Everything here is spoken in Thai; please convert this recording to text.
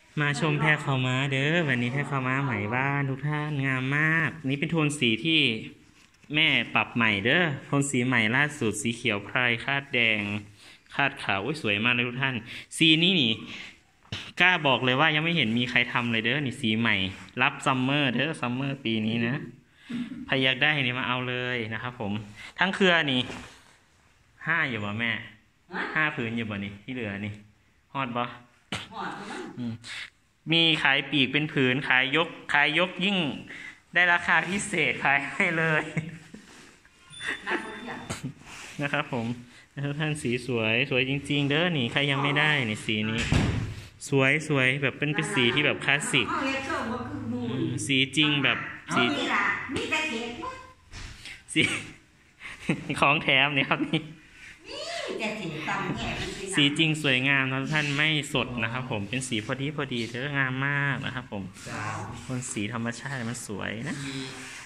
มาชมแพะขาวม้าเด้อวันนี้แพะขาวม้าใหม่บ้านทุกท่านงามมากนี่เป็นโทนสีที่แม่ปรับใหม่เด้อโทนสีใหม่ล่าสุดสีเขียวไพรคาดแดงคาดขาวสวยมากเลยทุกท่านสีนี้นี่กล้าบอกเลยว่ายังไม่เห็นมีใครทำเลยเด้อนี่สีใหม่รับซัมเมอร์เด้อซัมเมอร์ปีนี้นะใครอยากได้นี่มาเอาเลยนะครับผมทั้งเครือนี่5อยู่บ่แม่5ผืนอยู่บ่นี่ที่เหลือนี่ฮอดบ่มีขายปีกเป็นผืนขายยกยิ่งได้ราคาพิเศษขายให้เลยนะครับผมทุกท่านสีสวยจริงๆเด้อนี่ใครยังไม่ได้นี่สีนี้สวยแบบเป็นสีที่แบบคลาสสิกสีจริงแบบสีของแถมเนี่ยครับนี่สีจริงสวยงามนะทุกท่านไม่สดนะครับผมเป็นสีพอดีเด้องามมากนะครับผมคนสีธรรมชาติมันสวยนะ